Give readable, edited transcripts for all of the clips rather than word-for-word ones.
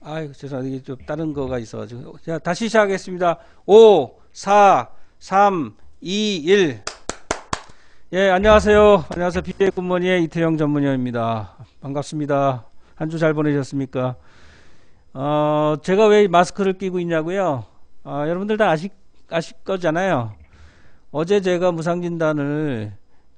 아이고, 죄송합니다. 이게 좀 다른 거가 있어가지고. 자, 다시 시작하겠습니다. 5, 4, 3, 2, 1. 예, 안녕하세요. 안녕하세요. BJ 굿모니의 이태영 전문위원입니다. 반갑습니다. 한 주 잘 보내셨습니까? 제가 왜 마스크를 끼고 있냐고요? 여러분들 다 아실 거잖아요. 어제 제가 무상진단을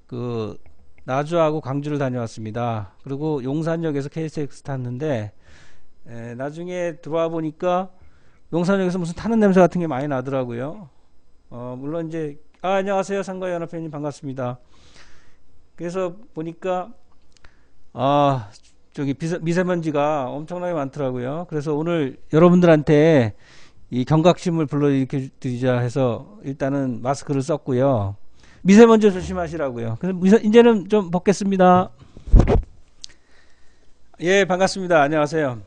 나주하고 광주를 다녀왔습니다. 그리고 용산역에서 KTX 탔는데, 나중에 들어와 보니까 용산역에서 무슨 타는 냄새 같은 게 많이 나더라고요. 물론 이제 안녕하세요, 상가연합회원님 반갑습니다. 그래서 보니까 저기 미세먼지가 엄청나게 많더라고요. 그래서 오늘 여러분들한테 이 경각심을 불러일으켜 드리자 해서 일단은 마스크를 썼고요. 미세먼지 조심하시라고요. 그래서 이제는 좀 벗겠습니다. 예, 반갑습니다. 안녕하세요.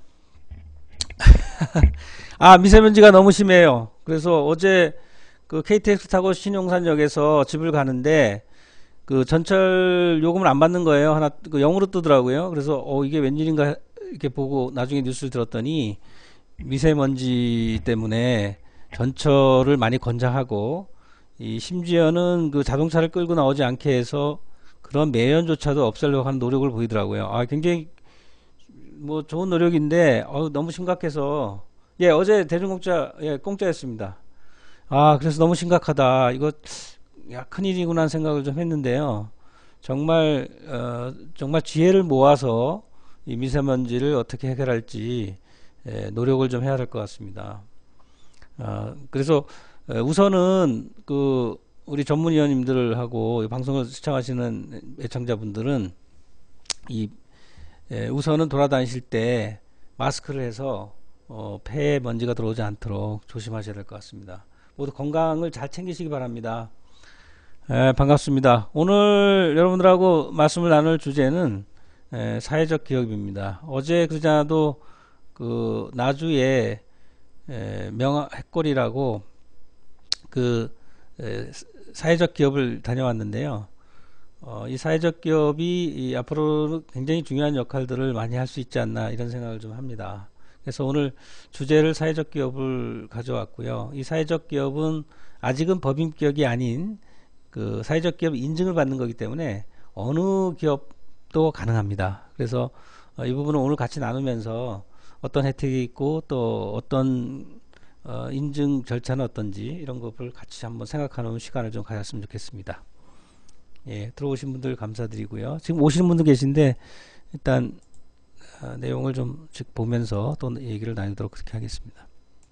미세먼지가 너무 심해요. 그래서 어제 KTX 타고 신용산역에서 집을 가는데 전철 요금을 안 받는 거예요. 하나 0으로 뜨더라고요. 그래서 이게 웬일인가 이렇게 보고 나중에 뉴스를 들었더니 미세먼지 때문에 전철을 많이 권장하고 심지어는 자동차를 끌고 나오지 않게 해서 그런 매연조차도 없애려고 하는 노력을 보이더라고요. 굉장히 뭐 좋은 노력인데 너무 심각해서 어제 대중공짜 공짜였습니다. 그래서 너무 심각하다. 이거 큰일이구나 하는 생각을 좀 했는데요. 정말 정말 지혜를 모아서 이 미세먼지를 어떻게 해결할지 노력을 좀 해야 될 것 같습니다. 그래서 우선은 우리 전문위원님들하고 방송을 시청하시는 애청자분들은 우선은 돌아다니실 때 마스크를 해서 폐에 먼지가 들어오지 않도록 조심하셔야 될 것 같습니다. 모두 건강을 잘 챙기시기 바랍니다. 반갑습니다. 오늘 여러분들하고 말씀을 나눌 주제는 사회적 기업입니다. 어제 그자도 나주에 명화해골이라고 사회적 기업을 다녀왔는데요. 이 사회적 기업이 앞으로 굉장히 중요한 역할들을 많이 할 수 있지 않나 이런 생각을 좀 합니다. 그래서 오늘 주제를 사회적 기업을 가져왔고요. 이 사회적 기업은 아직은 법인격이 아닌 사회적 기업 인증을 받는 거기 때문에 어느 기업도 가능합니다. 그래서 이 부분은 오늘 같이 나누면서 어떤 혜택이 있고 또 어떤 인증 절차는 어떤지 이런 것을 같이 한번 생각하는 시간을 좀 가졌으면 좋겠습니다. 들어오신 분들 감사드리고요. 지금 오시는 분도 계신데 일단 내용을 좀 보면서 또 얘기를 나누도록 그렇게 하겠습니다.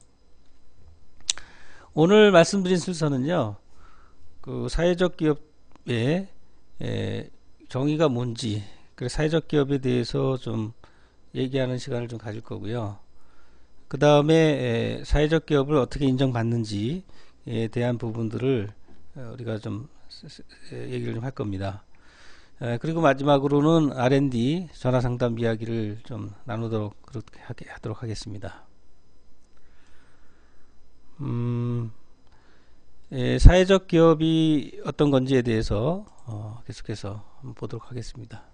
오늘 말씀드린 순서는요. 사회적 기업의 정의가 뭔지, 그래서 사회적 기업에 대해서 좀 얘기하는 시간을 좀 가질 거고요. 그 다음에 사회적 기업을 어떻게 인정받는지에 대한 부분들을 우리가 좀 얘기를 좀 할 겁니다. 그리고 마지막으로는 R&D 전화상담 이야기를 좀 나누도록 그렇게 하도록 하겠습니다. 사회적 기업이 어떤 건지에 대해서 계속해서 한번 보도록 하겠습니다.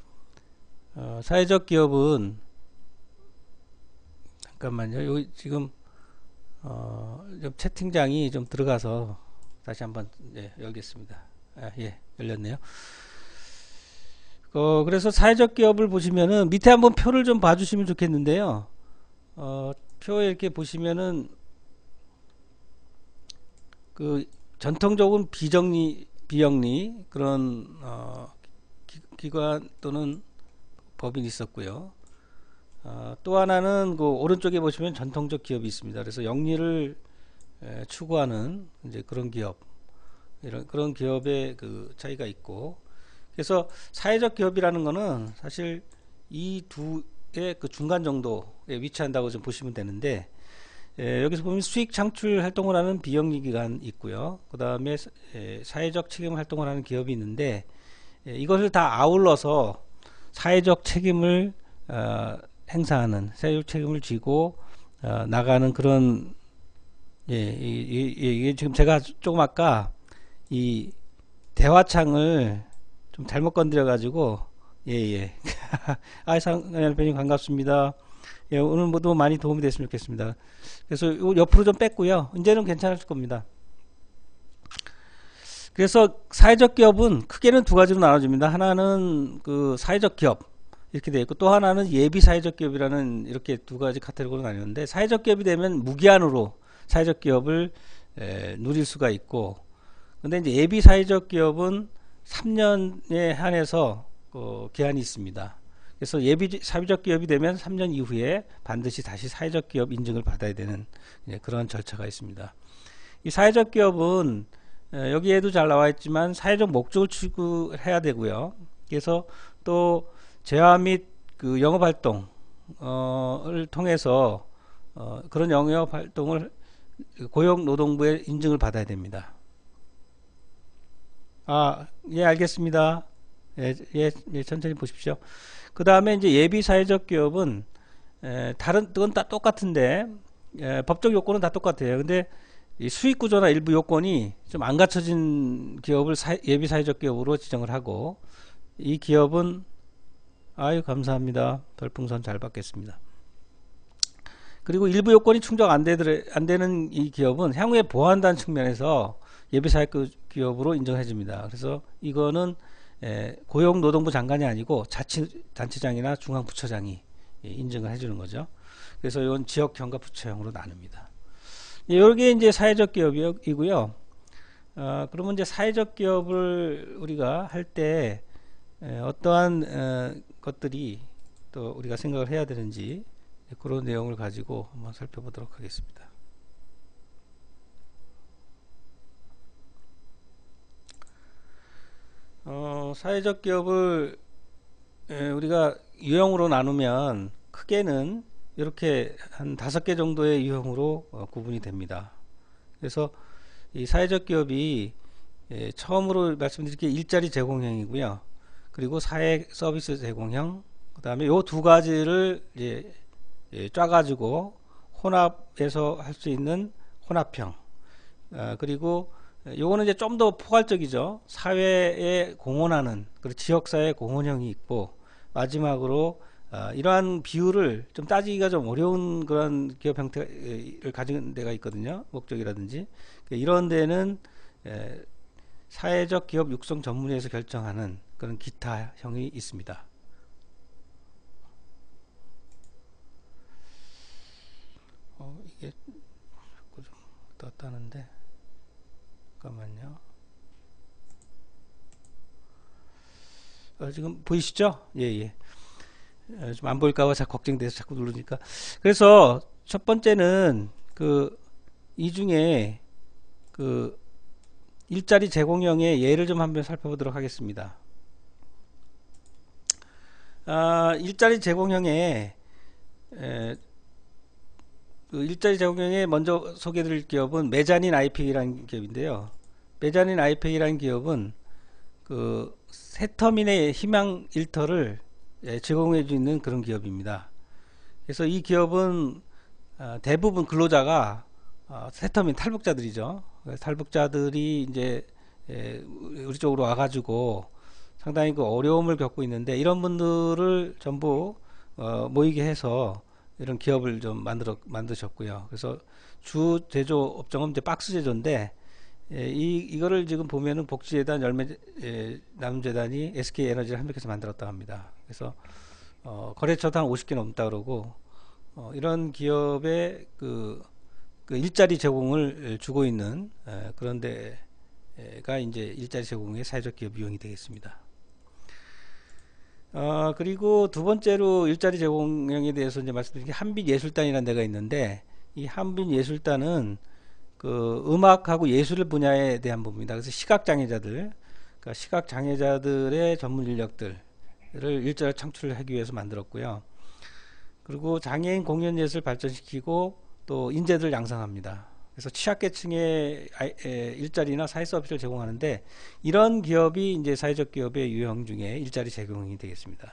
사회적 기업은 잠깐만요. 여기 지금 좀 채팅장이 좀 들어가서 다시 한번 열겠습니다. 열렸네요. 그래서 사회적 기업을 보시면은 밑에 한번 표를 좀 봐주시면 좋겠는데요. 표에 이렇게 보시면은 전통적인 비영리 그런 기관 또는 법인이 있었고요. 또 하나는 오른쪽에 보시면 전통적 기업이 있습니다. 그래서 영리를 추구하는 이제 그런 기업, 그런 기업의 차이가 있고, 그래서 사회적 기업이라는 거는 사실 이 두의 중간 정도에 위치한다고 좀 보시면 되는데, 여기서 보면 수익 창출 활동을 하는 비영리 기관 있고요. 그 다음에 사회적 책임 활동을 하는 기업이 있는데, 이것을 다 아울러서 사회적 책임을 행사하는, 사회적 책임을 지고 나가는 그런 이게 지금 제가 조금 아까 이 대화창을 좀 잘못 건드려 가지고 상연변님 반갑습니다. 예, 오늘 모두 많이 도움이 됐으면 좋겠습니다. 그래서 요 옆으로 좀 뺐고요. 이제는 괜찮을 겁니다. 그래서 사회적 기업은 크게는 두 가지로 나눠집니다. 하나는 그 사회적 기업 이렇게 되어 있고, 또 하나는 예비 사회적 기업이라는, 이렇게 두 가지 카테고리로 나뉘는데, 사회적 기업이 되면 무기한으로 사회적 기업을 누릴 수가 있고, 근데 이제 예비 사회적 기업은 3년에 한해서 기한이 있습니다. 그래서 예비 사회적 기업이 되면 3년 이후에 반드시 다시 사회적 기업 인증을 받아야 되는 그런 절차가 있습니다. 이 사회적 기업은 여기에도 잘 나와 있지만 사회적 목적을 추구해야 되고요. 그래서 또 재화 및 그 영업 활동을 통해서 그런 영업 활동을 고용노동부의 인증을 받아야 됩니다. 예, 알겠습니다. 예, 천천히 보십시오. 그 다음에 이제 예비 사회적 기업은 다른 건 다 똑같은데 법적 요건은 다 똑같아요. 근데 이 수익 구조나 일부 요건이 좀 안 갖춰진 기업을 예비 사회적 기업으로 지정을 하고, 이 기업은 아유 감사합니다. 별풍선 잘 받겠습니다. 그리고 일부 요건이 충족 안 되는 이 기업은 향후에 보완한다는 측면에서 예비 사회적 기업으로 인정해 줍니다. 그래서 이거는 고용노동부 장관이 아니고 자치단체장이나 중앙부처장이 인증을 해주는 거죠. 그래서 이건 지역형과 부처형으로 나눕니다. 이게 이제 사회적 기업이고요. 그러면 이제 사회적 기업을 우리가 할 때 어떠한 것들이 또 우리가 생각을 해야 되는지, 그런 내용을 가지고 한번 살펴보도록 하겠습니다. 사회적 기업을 우리가 유형으로 나누면 크게는 이렇게 한 5개 정도의 유형으로 구분이 됩니다. 그래서 이 사회적 기업이 처음으로 말씀드릴 게 일자리 제공형이고요. 그리고 사회 서비스 제공형, 그 다음에 요 두 가지를 짜가지고 혼합해서 할 수 있는 혼합형, 그리고 요거는 이제 좀 더 포괄적이죠. 사회에 공헌하는, 그리고 지역사회 공헌형이 있고, 마지막으로 이러한 비율을 좀 따지기가 좀 어려운 그런 기업 형태를 가진 데가 있거든요. 목적이라든지 이런 데는 사회적 기업 육성 전문위에서 결정하는 그런 기타형이 있습니다. 이게 자꾸 좀 떴다는데 잠깐만요. 지금 보이시죠? 예. 좀 안 보일까봐 자꾸 걱정돼서 자꾸 누르니까. 그래서 첫 번째는 이 중에 일자리 제공형의 예를 좀 한번 살펴보도록 하겠습니다. 일자리 제공형에 일자리 제공형에 먼저 소개드릴 기업은 메자닌 아이페이라는 기업인데요. 메자닌 아이페이라는 기업은 세터민의 희망 일터를 제공해 주는 그런 기업입니다. 그래서 이 기업은 대부분 근로자가 세터민 탈북자들이죠. 탈북자들이 이제 우리 쪽으로 와가지고 상당히 어려움을 겪고 있는데, 이런 분들을 전부 모이게 해서 이런 기업을 좀 만드셨고요. 그래서 주 제조 업종은 이제 박스 제조인데, 이거를 지금 보면은 복지재단, 나눔재단이 SK에너지를 협력해서 만들었다고 합니다. 그래서 거래처도 한 50개 넘다 그러고, 이런 기업의 그 일자리 제공을 주고 있는 그런 데가 이제 일자리 제공의 사회적 기업 유형이 되겠습니다. 그리고 두 번째로 일자리 제공형에 대해서 이제 말씀드린 게 한빛예술단이라는 데가 있는데, 이 한빛예술단은 음악하고 예술 분야에 대한 부분입니다. 그래서 시각장애자들, 그러니까 시각장애자들의 전문 인력들을 일자리 창출하기 위해서 만들었고요. 그리고 장애인 공연예술 발전시키고 또 인재들 양성합니다. 그래서 취약계층의 일자리나 사회 서비스를 제공하는데, 이런 기업이 이제 사회적 기업의 유형 중에 일자리 제공이 되겠습니다.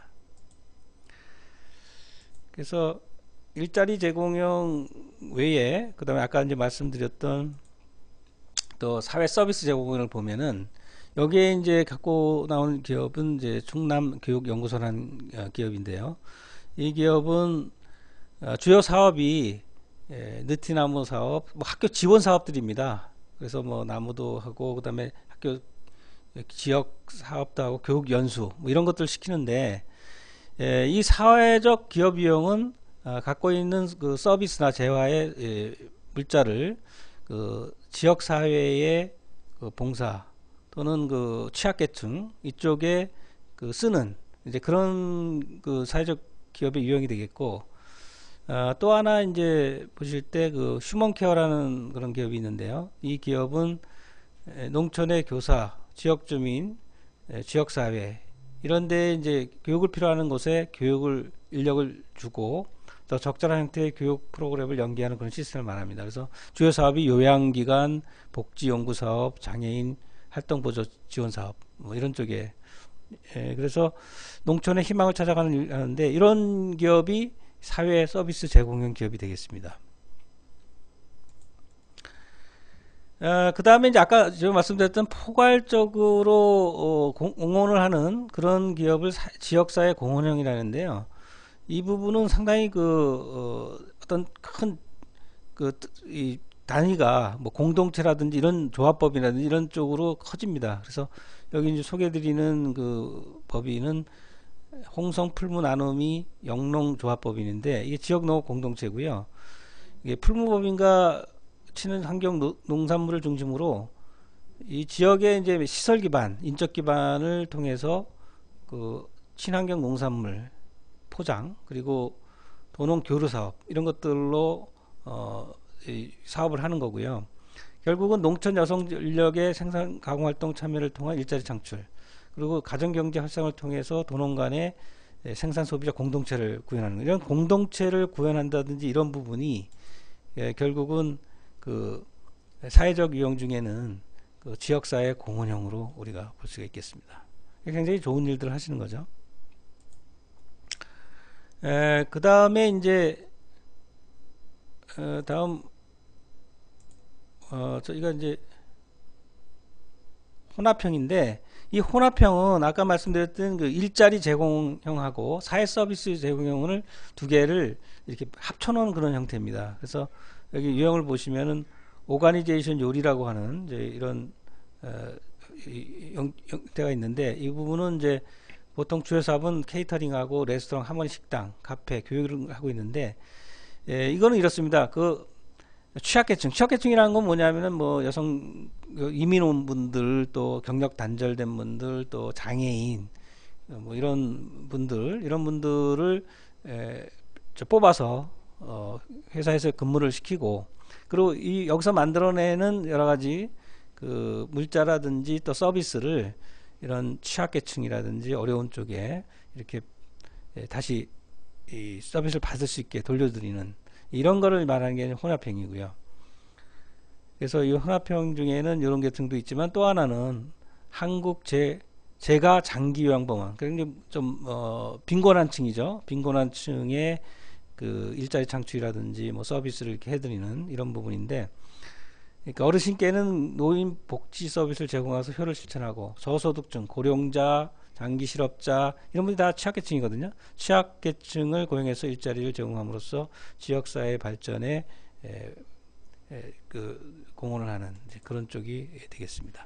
그래서 일자리 제공형 외에, 그 다음에 아까 이제 말씀드렸던 또 사회 서비스 제공을 보면은, 여기에 이제 갖고 나온 기업은 이제 충남교육연구소라는 기업인데요. 이 기업은 주요 사업이 느티나무 사업, 뭐 학교 지원 사업들입니다. 그래서 뭐 나무도 하고 그다음에 학교 지역 사업도 하고 교육 연수 뭐 이런 것들 시키는데 이 사회적 기업 이용은 갖고 있는 그 서비스나 재화의 물자를 그 지역 사회의 그 봉사 또는 그 취약계층 이쪽에 그 쓰는 이제 그런 그 사회적 기업의 유형이 되겠고 또 하나 이제 보실 때 그 휴먼케어라는 그런 기업이 있는데요. 이 기업은 농촌의 교사, 지역 주민, 지역 사회 이런 데 이제 교육을 필요하는 곳에 교육을 인력을 주고 더 적절한 형태의 교육 프로그램을 연계하는 그런 시스템을 말합니다. 그래서 주요 사업이 요양기관, 복지연구사업, 장애인 활동보조 지원사업 뭐 이런 쪽에 그래서 농촌의 희망을 찾아가는 일 하는데 이런 기업이 사회 서비스 제공형 기업이 되겠습니다. 그 다음에 이제 아까 제가 말씀드렸던 포괄적으로 공헌을 하는 그런 기업을 지역사회 공헌형이라는데요. 이 부분은 상당히 어떤 큰 이 단위가 뭐 공동체라든지 이런 조합법이라든지 이런 쪽으로 커집니다. 그래서 여기 이제 소개드리는 그 법인은 홍성 풀무 나눔이 영농조합법인인데 이게 지역농업 공동체고요. 이게 풀무법인과 친환경 농산물을 중심으로 이 지역의 이제 시설 기반, 인적 기반을 통해서 그 친환경 농산물 포장 그리고 도농 교류 사업 이런 것들로 이 사업을 하는 거고요. 결국은 농촌 여성 인력의 생산 가공 활동 참여를 통한 일자리 창출 그리고 가정경제 활성을 통해서 도농 간의 생산 소비자 공동체를 구현하는 이런 공동체를 구현한다든지 이런 부분이 결국은 그 사회적 유형 중에는 그 지역사회 공헌형으로 우리가 볼 수가 있겠습니다. 굉장히 좋은 일들을 하시는 거죠. 그 다음에 이제 다음 저희가 이제 혼합형인데 이 혼합형은 아까 말씀드렸던 그 일자리 제공형하고 사회 서비스 제공형을 두 개를 이렇게 합쳐놓은 그런 형태입니다. 그래서 여기 유형을 보시면은 오가니제이션 요리라고 하는 이제 이런 형태가 있는데 이 부분은 이제 보통 주요 사업은 케이터링하고 레스토랑, 하모니 식당, 카페, 교육을 하고 있는데 이거는 이렇습니다. 그 취약계층이라는 건 뭐냐면은 뭐 여성 이민원분들 또 경력 단절된 분들 또 장애인 뭐 이런 분들을 뽑아서 회사에서 근무를 시키고 그리고 이 여기서 만들어내는 여러 가지 그 물자라든지 또 서비스를 이런 취약계층이라든지 어려운 쪽에 이렇게 다시 이 서비스를 받을 수 있게 돌려드리는 이런 거를 말하는 게 혼합형이고요. 그래서 이 혼합형 중에는 이런 계층도 있지만 또 하나는 한국 제가 장기요양봉원 그러니까 좀 빈곤한 층이죠. 빈곤한 층의 그 일자리 창출이라든지 뭐 서비스를 이렇게 해드리는 이런 부분인데 그러니까 어르신께는 노인 복지 서비스를 제공해서 효를 실천하고 저소득층, 고령자, 장기 실업자 이런 분들이 다 취약계층이거든요. 취약계층을 고용해서 일자리를 제공함으로써 지역사회 발전에 그 공헌을 하는 그런 쪽이 되겠습니다.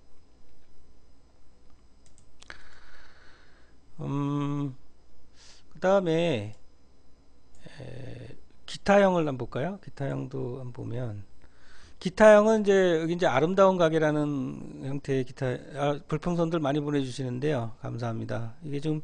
그 다음에 기타형을 한번 볼까요? 기타형도 한번 보면 기타형은 이제 여기 이제 아름다운 가게라는 형태의 기타 불평선들 많이 보내주시는데요. 감사합니다. 이게 좀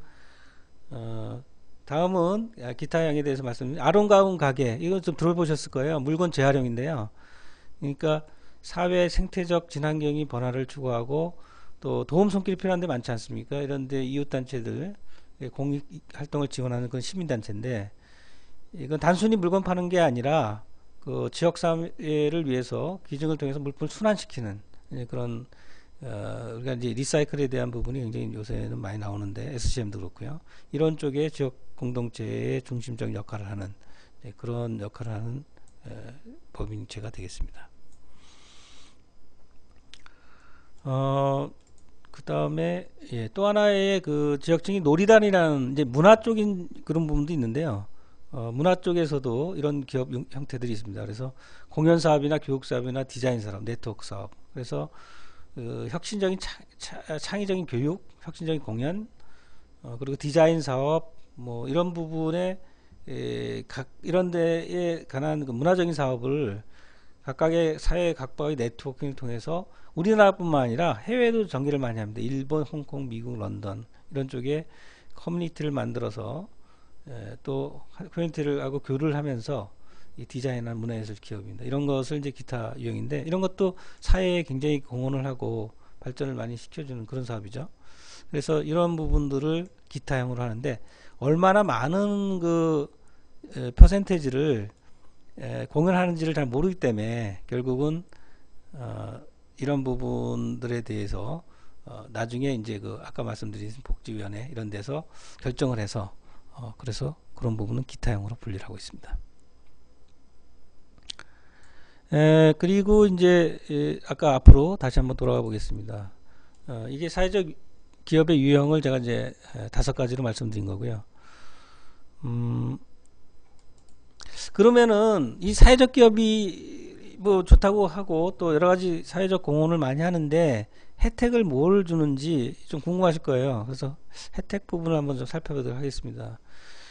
다음은 기타형에 대해서 말씀드립니다. 아름다운 가게 이거 좀 들어보셨을 거예요. 물건 재활용인데요. 그러니까 사회 생태적 친환경이 번화를 추구하고 또 도움 손길이 필요한 데 많지 않습니까? 이런데 이웃단체들 공익 활동을 지원하는 그런 시민단체인데 이건 단순히 물건 파는 게 아니라 그 지역사회를 위해서 기증을 통해서 물품을 순환시키는 그런 우리가 이제 리사이클에 대한 부분이 굉장히 요새는 많이 나오는데 SCM도 그렇고요. 이런 쪽에 지역 공동체의 중심적 역할을 하는 그런 역할을 하는 법인체가 되겠습니다. 그 다음에 또 하나의 그 지역적인 놀이단이라는 이제 문화 쪽인 그런 부분도 있는데요. 문화 쪽에서도 이런 기업 형태들이 있습니다. 그래서 공연 사업이나 교육 사업이나 디자인 사업, 네트워크 사업. 그래서 혁신적인 창의적인 교육, 혁신적인 공연, 그리고 디자인 사업, 뭐 이런 부분에 이런 데에 관한 그 문화적인 사업을 각각의 사회 각각의 네트워킹을 통해서 우리나라뿐만 아니라 해외도 전개를 많이 합니다. 일본, 홍콩, 미국, 런던 이런 쪽에 커뮤니티를 만들어서 또 커뮤니티를 하고 교류를 하면서 이 디자인한 문화예술 기업입니다. 이런 것을 이제 기타 유형인데 이런 것도 사회에 굉장히 공헌을 하고 발전을 많이 시켜주는 그런 사업이죠. 그래서 이런 부분들을 기타형으로 하는데 얼마나 많은 그 퍼센테이지를 공연하는지를 잘 모르기 때문에 결국은 이런 부분들에 대해서 나중에 이제 그 아까 말씀드린 복지위원회 이런 데서 결정을 해서 그래서 그런 부분은 기타형으로 분리를 하고 있습니다. 그리고 이제 아까 앞으로 다시 한번 돌아가 보겠습니다. 이게 사회적 기업의 유형을 제가 이제 5가지로 말씀드린 거고요. 그러면은 이 사회적 기업이 뭐 좋다고 하고 또 여러 가지 사회적 공헌을 많이 하는데 혜택을 뭘 주는지 좀 궁금하실 거예요. 그래서 혜택 부분을 한번 좀 살펴보도록 하겠습니다.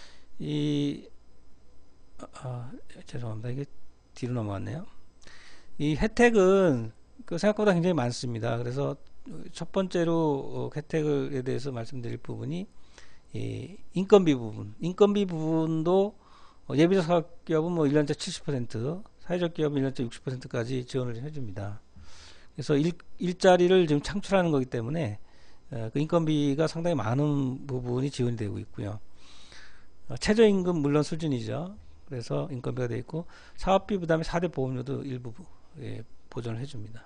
죄송합니다. 이게 뒤로 넘어갔네요. 이 혜택은 그 생각보다 굉장히 많습니다. 그래서 첫 번째로 혜택에 대해서 말씀드릴 부분이 이 인건비 부분. 인건비 부분도 예비적 사업기업은 뭐 1년차 70%, 사회적 기업은 1년차 60%까지 지원을 해줍니다. 그래서 일자리를 지금 창출하는 거기 때문에 그 인건비가 상당히 많은 부분이 지원이 되고 있고요. 최저임금 물론 수준이죠. 그래서 인건비가 되어 있고 사업비 부담에 4대 보험료도 일부 보전을 해줍니다.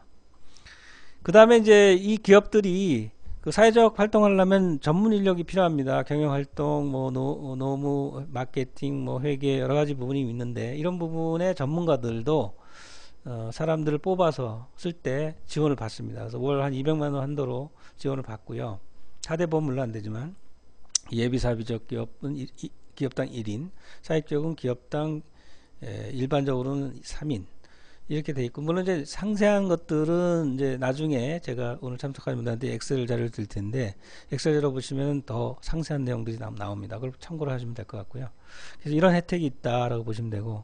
그 다음에 이제 이 기업들이 그 사회적 활동을 하려면 전문 인력이 필요합니다. 경영활동, 뭐 노무, 마케팅, 뭐 회계 여러 가지 부분이 있는데 이런 부분의 전문가들도 사람들을 뽑아서 쓸 때 지원을 받습니다. 그래서 월 한 200만 원 한도로 지원을 받고요. 4대 보험 물론 안 되지만 예비사비적 기업은 기업당 1인, 사회적은 기업당 일반적으로는 3인 이렇게 돼 있고 물론 이제 상세한 것들은 이제 나중에 제가 오늘 참석하는 분들한테 엑셀 자료를 드릴 텐데 엑셀 자료 보시면 더 상세한 내용들이 나옵니다. 그걸 참고를 하시면 될 것 같고요. 그래서 이런 혜택이 있다라고 보시면 되고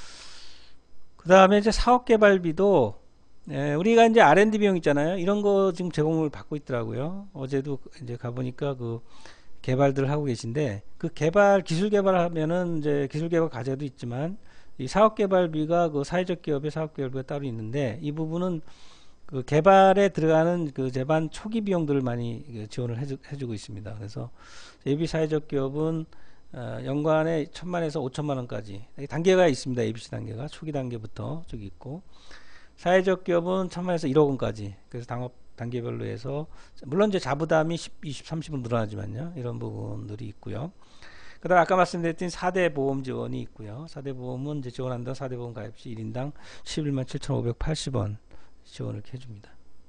그 다음에 이제 사업개발비도 우리가 이제 R&D 비용 있잖아요. 이런 거 지금 제공을 받고 있더라고요. 어제도 이제 가보니까 그 개발들 하고 계신데 그 기술 개발하면은 이제 기술 개발 과제도 있지만 이 사업개발비가 그 사회적 기업의 사업개발비가 따로 있는데 이 부분은 그 개발에 들어가는 그 제반 초기 비용들을 많이 지원을 해주고 있습니다. 그래서 예비 사회적 기업은 연간에 1,000만에서 5천만 원까지 단계가 있습니다. ABC 단계가 초기 단계부터 쭉 있고 사회적 기업은 1,000만에서 1억 원까지 그래서 단계별로 해서 물론 이제 자부담이 10, 20, 30은 늘어나지만요. 이런 부분들이 있고요. 그 다음 아까 말씀드렸던 4대 보험 지원이 있고요. 4대 보험은 이제 지원한다 4대 보험 가입 시 1인당 11만 7,580원 지원을 해줍니다.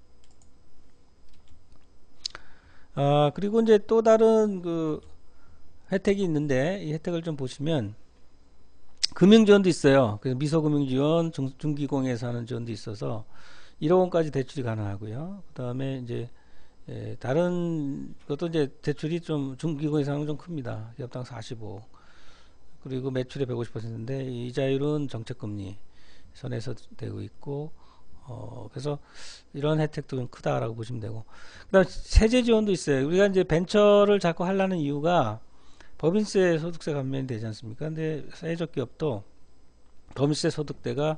그리고 이제 또 다른 그 혜택이 있는데 이 혜택을 좀 보시면 금융지원도 있어요. 그래서 미소금융지원, 중기공에서 하는 지원도 있어서 1억 원까지 대출이 가능하고요. 그 다음에 이제 다른 것도 이제 대출이 좀 중기고 이상은 좀 큽니다. 기업당 45 그리고 매출의 150%인데 이자율은 정책금리 선에서 되고 있고 그래서 이런 혜택도 좀 크다라고 보시면 되고 그다음 세제 지원도 있어요. 우리가 이제 벤처를 자꾸 하려는 이유가 법인세 소득세 감면이 되지 않습니까? 근데 사회적 기업도 법인세 소득대가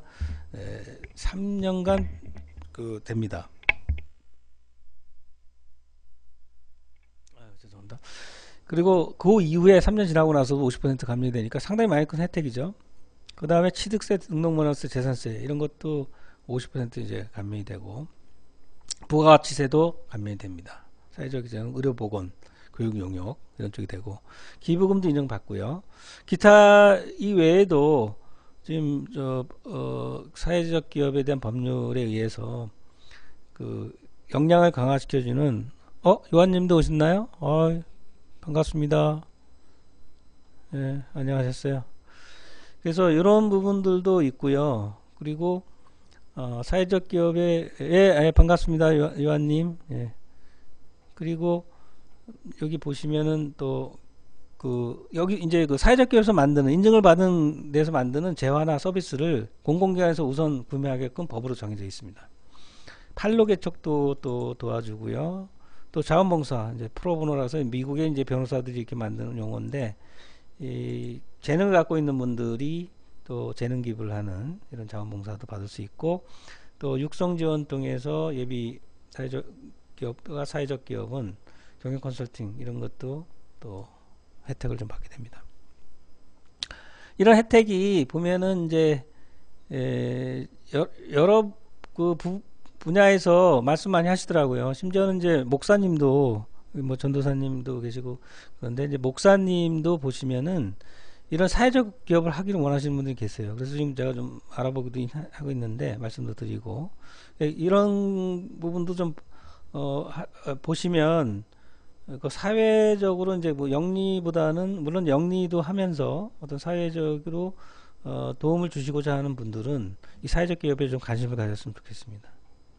3년간 그 됩니다. 죄송합니다. 그리고 그 이후에 3년 지나고 나서도 50% 감면이 되니까 상당히 많이 큰 혜택이죠. 그 다음에 취득세, 등록문화세, 재산세 이런 것도 50% 이제 감면이 되고 부가가치세도 감면이 됩니다. 사회적 기재는 의료보건, 교육용역 이런 쪽이 되고 기부금도 인정받고요. 기타 이외에도 지금 사회적 기업에 대한 법률에 의해서 그 역량을 강화시켜주는 요한님도 오셨나요? 반갑습니다. 네, 안녕하셨어요. 그래서 이런 부분들도 있고요. 그리고 사회적 기업에 반갑습니다. 요한님. 예. 그리고 여기 보시면은 또 여기 이제 그 사회적 기업에서 만드는 인증을 받은 데서 만드는 재화나 서비스를 공공기관에서 우선 구매하게끔 법으로 정해져 있습니다. 판로 개척도 또 도와주고요. 또 자원봉사, 이제 프로보노라서 미국의 이제 변호사들이 이렇게 만드는 용어인데, 이 재능을 갖고 있는 분들이 또 재능 기부를 하는 이런 자원봉사도 받을 수 있고, 또 육성지원 통해서 예비 사회적 기업과 사회적 기업은 경영 컨설팅 이런 것도 또 혜택을 좀 받게 됩니다. 이런 혜택이 보면은 이제 여러 그 분야에서 말씀 많이 하시더라고요. 심지어는 이제 목사님도 뭐 전도사님도 계시고 그런데 이제 목사님도 보시면은 이런 사회적 기업을 하기를 원하시는 분들이 계세요. 그래서 지금 제가 좀 알아보기도 하고 있는데 말씀도 드리고 이런 부분도 좀 보시면 그 사회적으로 이제 뭐 영리보다는 물론 영리도 하면서 어떤 사회적으로 도움을 주시고자 하는 분들은 이 사회적 기업에 좀 관심을 가졌으면 좋겠습니다.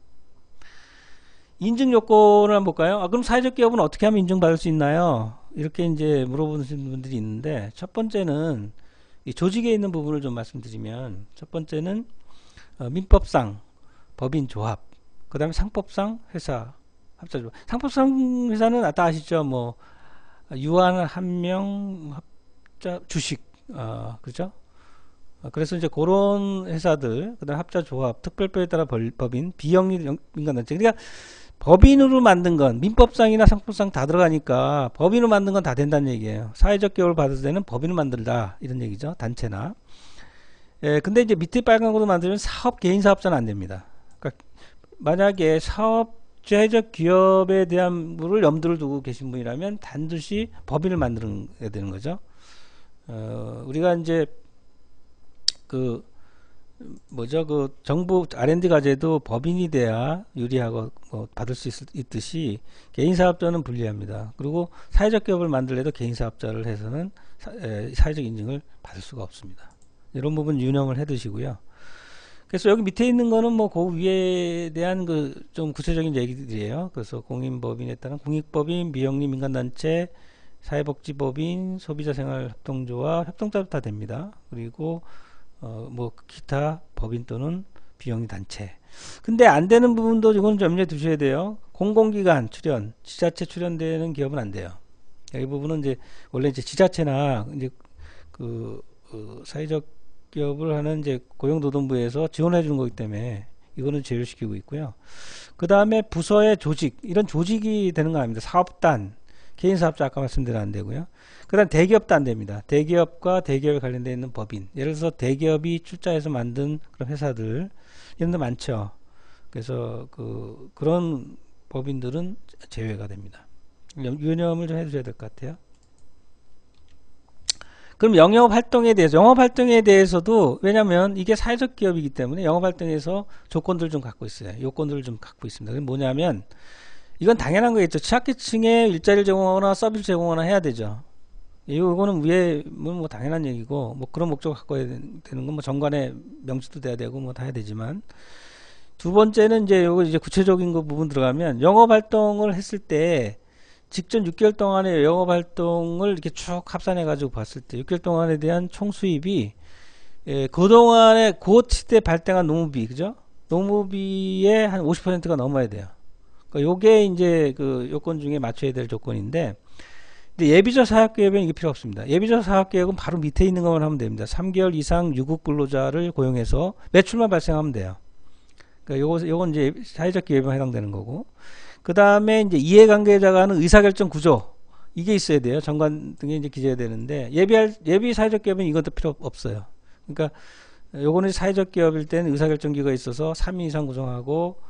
인증 요건을 한번 볼까요? 그럼 사회적 기업은 어떻게 하면 인증받을 수 있나요? 이렇게 이제 물어보시는 분들이 있는데, 첫 번째는 이 조직에 있는 부분을 좀 말씀드리면, 첫 번째는 민법상 법인 조합, 그 다음에 상법상 회사 합자조합. 상법상 회사는 다 아시죠? 뭐 유한 한 명 합자 주식, 그죠? 그래서 이제 그런 회사들, 그 다음 합자조합, 특별법에 따라 법인, 비영리 민간단체. 그러니까 법인으로 만든 건 민법상이나 상법상 다 들어가니까 법인으로 만든 건 다 된다는 얘기예요. 사회적 기업을 받을 때는 법인을 만들다 이런 얘기죠. 단체나. 근데 이제 밑에 빨간 거로 만들면 사업 개인 사업자는 안 됩니다. 그러니까 만약에 사회적 기업에 대한 부를 염두를 두고 계신 분이라면 반드시 법인을 만들어야 되는 거죠. 우리가 이제 그 정부 R&D 과제도 법인이 돼야 유리하고 받을 수 있듯이 개인 사업자는 불리합니다. 그리고 사회적 기업을 만들래도 개인 사업자를 해서는 사회적 인증을 받을 수가 없습니다. 이런 부분 유념을 해 두시고요. 그래서 여기 밑에 있는 거는 뭐 그 위에 대한 그 좀 구체적인 얘기들이에요. 그래서 공인법인에 따른 공익법인, 미영리 민간단체, 사회복지법인, 소비자생활협동조합, 협동조합 다 됩니다. 그리고 뭐 기타 법인 또는 비영리 단체. 근데 안 되는 부분도 이건 좀 염려해 두셔야 돼요. 공공기관 출연, 지자체 출연되는 기업은 안 돼요. 이 부분은 이제 원래 이제 지자체나 이제 사회적 기업을 하는 이제 고용노동부에서 지원해 주는 거기 때문에 이거는 제외시키고 있고요. 그 다음에 부서의 조직, 이런 조직이 되는 거 아닙니다. 사업단, 개인 사업자 아까 말씀드린 안 되고요. 그 다음 대기업도 안 됩니다. 대기업과 대기업에 관련되어 있는 법인, 예를 들어서 대기업이 출자해서 만든 그런 회사들 이런 데 많죠. 그래서 그런 법인들은 제외가 됩니다. 유념을 좀 해주셔야 될 것 같아요. 그럼 영업활동에 대해서도 왜냐면 이게 사회적 기업이기 때문에 영업활동에서 조건들을 좀 갖고 있어요. 요건들을 좀 갖고 있습니다. 그게 뭐냐면 이건 당연한 거겠죠. 취약계층에 일자리를 제공하거나 서비스 제공하거나 해야 되죠. 이거는 위에 뭐 당연한 얘기고 뭐 그런 목적을 갖고 해야 되는 건 뭐 정관에 명시도 돼야 되고 뭐 다 해야 되지만, 두 번째는 이제 요거 이제 구체적인 거 부분 들어가면 영업활동을 했을 때 직전 6개월 동안의 영업활동을 이렇게 쭉 합산해 가지고 봤을 때 6개월 동안에 대한 총수입이 그동안에 그 시대 발생한 노무비, 그죠? 노무비의 한 50%가 넘어야 돼요. 그러니까 요게 이제 그 요건 중에 맞춰야 될 조건인데, 근데 예비적 사학계획은 이게 필요 없습니다. 예비적 사학계획은 바로 밑에 있는 것만 하면 됩니다. 3개월 이상 유급 근로자를 고용해서 매출만 발생하면 돼요. 그러니까 요건 이제 사회적 기업에 해당되는 거고, 그 다음에 이제 이해관계자가 하는 의사결정 구조, 이게 있어야 돼요. 정관 등에 이제 기재해야 되는데, 예비 사회적 기업은 이것도 필요 없어요. 그러니까 요거는 사회적 기업일 때는 의사결정기구가 있어서 3인 이상 구성하고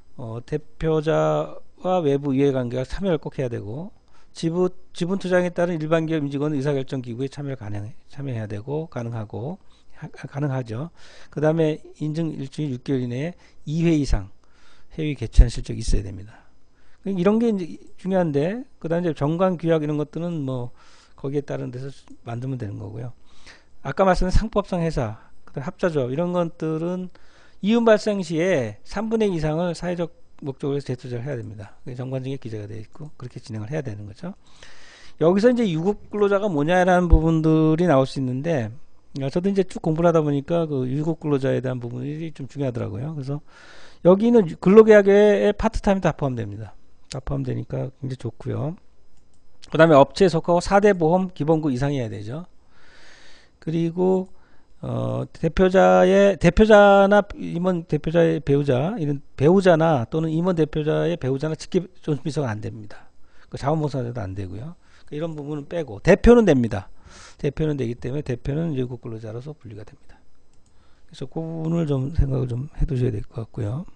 대표자와 외부 이해관계가 참여를 꼭 해야 되고, 지분 투자에 따른 일반 기업 임직원은 의사결정기구에 참여해야 되고 가능하죠. 그 다음에 인증 일주일 6개월 이내에 2회 이상 회의 개최한 실적이 있어야 됩니다. 이런 게 이제 중요한데, 그 다음에 이제 정관 규약 이런 것들은 뭐 거기에 따른 데서 만들면 되는 거고요. 아까 말씀드린 상법상 회사, 그다음 합자조합 이런 것들은 이윤 발생 시에 3분의 2 이상을 사회적 목적으로 해서 재투자를 해야 됩니다. 정관증에 기재가 되어 있고 그렇게 진행을 해야 되는 거죠. 여기서 이제 유급 근로자가 뭐냐라는 부분들이 나올 수 있는데 저도 이제 쭉 공부를 하다 보니까 그 유급 근로자에 대한 부분이 좀 중요하더라고요. 그래서 여기는 근로계약에 파트타임이 다 포함됩니다. 다 포함되니까 굉장히 좋고요. 그 다음에 업체에 속하고 4대 보험 기본급 이상이어야 되죠. 그리고 대표자나 임원 대표자의 배우자, 이런 배우자나 또는 임원 대표자의 배우자나 직계 존비서가 안 됩니다. 그 자원봉사자도 안 되고요. 이런 부분은 빼고 대표는 됩니다. 대표는 되기 때문에 대표는 유급 근로자로서 분류가 됩니다. 그래서 그 부분을 좀 생각을 좀 해두셔야 될 것 같고요.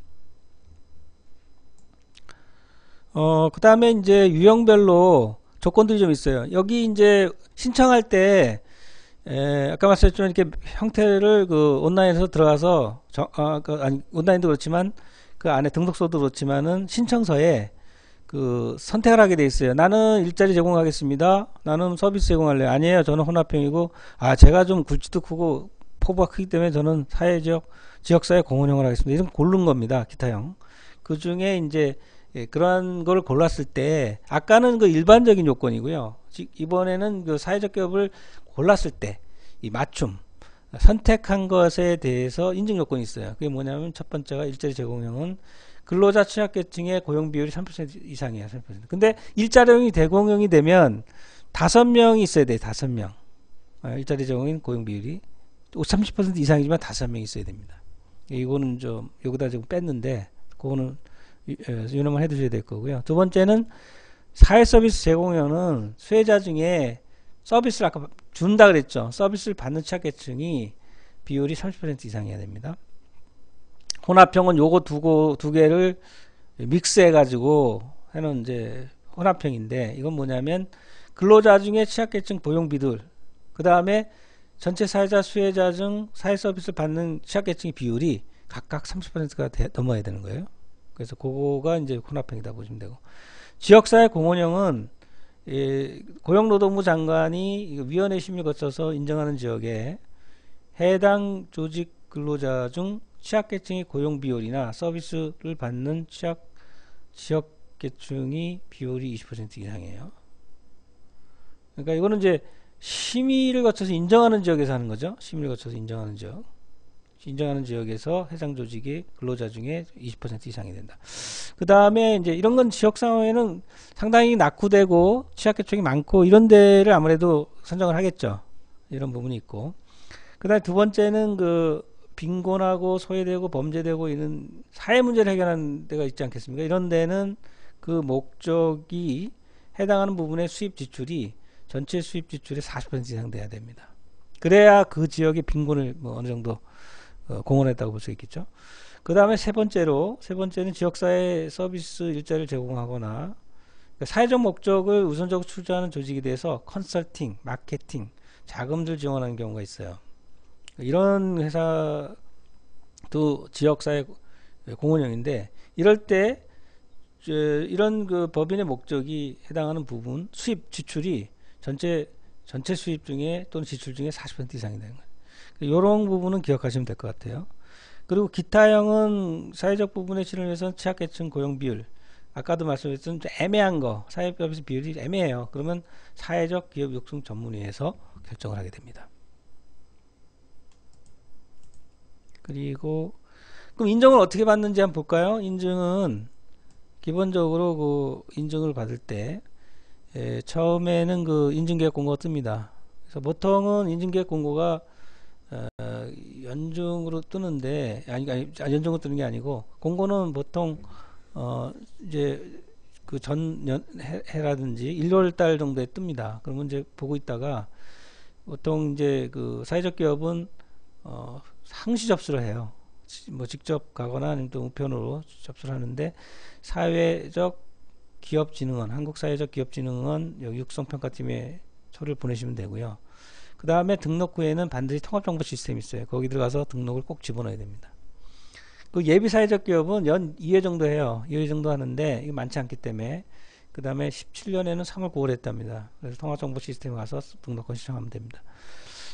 그 다음에 이제 유형별로 조건들이 좀 있어요. 여기 이제 신청할 때 아까 말씀했지만 이렇게 형태를 그 온라인에서 들어가서 아니 온라인도 그렇지만 그 안에 등록서도 그렇지만은 신청서에 그 선택을 하게 돼 있어요. 나는 일자리 제공하겠습니다. 나는 서비스 제공할래요. 아니에요. 저는 혼합형이고 제가 좀 굵지도 크고 포부가 크기 때문에 저는 지역사회 공헌형을 하겠습니다. 이런 고른 겁니다. 기타형. 그 중에 이제 그러한 걸 골랐을 때 아까는 그 일반적인 요건이고요. 이번에는 그 사회적 기업을 골랐을 때 이 맞춤 선택한 것에 대해서 인증 요건이 있어요. 그게 뭐냐면 첫 번째가 일자리 제공형은 근로자 취약계층의 고용 비율이 3% 이상이에요. 3%. 근데 일자리형이 대공형이 되면 5명이 있어야 돼요. 5명. 일자리 제공인 고용 비율이 30% 이상이지만 5명이 있어야 됩니다. 이거는 좀 여기다 지금 뺐는데 그거는 유념을 해 두셔야 될 거고요. 두 번째는 사회 서비스 제공형은 수혜자 중에 서비스를 아까 준다 그랬죠. 서비스를 받는 취약계층이 비율이 30% 이상이어야 됩니다. 혼합형은 요거 두 개를 믹스해 가지고 해놓은 이제 혼합형인데 이건 뭐냐면 근로자 중에 취약계층 고용비들 그 다음에 전체 사회자 수혜자 중 사회 서비스를 받는 취약계층의 비율이 각각 30%가 넘어야 되는 거예요. 그래서 그거가 이제 혼합형이다 보시면 되고 지역사회 공헌형은 고용노동부 장관이 위원회 심의를 거쳐서 인정하는 지역에 해당 조직 근로자 중 취약계층의 고용 비율이나 서비스를 받는 지역계층이 비율이 20% 이상이에요. 그러니까 이거는 이제 심의를 거쳐서 인정하는 지역에서 하는 거죠. 심의를 거쳐서 인정하는 지역. 인정하는 지역에서 해당 조직의 근로자 중에 20% 이상이 된다. 그 다음에 이제 이런 건 지역 상황에는 상당히 낙후되고 취약계층이 많고 이런 데를 아무래도 선정을 하겠죠. 이런 부분이 있고. 그 다음에 두 번째는 그 빈곤하고 소외되고 범죄되고 이런 사회 문제를 해결하는 데가 있지 않겠습니까? 이런 데는 그 목적이 해당하는 부분의 수입 지출이 전체 수입 지출의 40% 이상 돼야 됩니다. 그래야 그 지역의 빈곤을 뭐 어느 정도 공헌했다고 볼 수 있겠죠. 그 다음에 세 번째는 지역사회 서비스 일자리를 제공하거나 그러니까 사회적 목적을 우선적으로 추구하는 조직에 대해서 컨설팅, 마케팅, 자금들 지원하는 경우가 있어요. 이런 회사도 지역사회 공헌형인데 이럴 때 이런 그 법인의 목적이 해당하는 부분 수입 지출이 전체 수입 중에 또는 지출 중에 40% 이상이 되는 거예요. 이런 부분은 기억하시면 될 것 같아요. 그리고 기타형은 사회적 부분에 실현을 위해서 취약계층 고용 비율 아까도 말씀드렸던 애매한 거 사회서비스 비율이 애매해요. 그러면 사회적 기업 육성 전문위에서 결정을 하게 됩니다. 그리고 그럼 인정을 어떻게 받는지 한번 볼까요? 인증은 기본적으로 그 인증을 받을 때 처음에는 그 인증계약 공고가 뜹니다. 그래서 보통은 인증계약 공고가 연중으로 뜨는데 연중으로 뜨는 게 아니고 공고는 보통 이제 그 해라든지 1월 달 정도에 뜹니다. 그러면 이제 보고 있다가 보통 이제 그 사회적 기업은 상시 접수를 해요. 뭐 직접 가거나 아니면 또 우편으로 접수를 하는데 사회적 기업진흥원 한국사회적 기업진흥원 여기 육성평가팀에 서류를 보내시면 되고요. 그 다음에 등록 후에는 반드시 통합정보 시스템이 있어요. 거기 들어가서 등록을 꼭 집어넣어야 됩니다. 그 예비사회적 기업은 연 2회 정도 해요. 2회 정도 하는데 이게 많지 않기 때문에 그 다음에 17년에는 3월 9월 했답니다. 그래서 통합정보 시스템에 가서 등록권 신청하면 됩니다.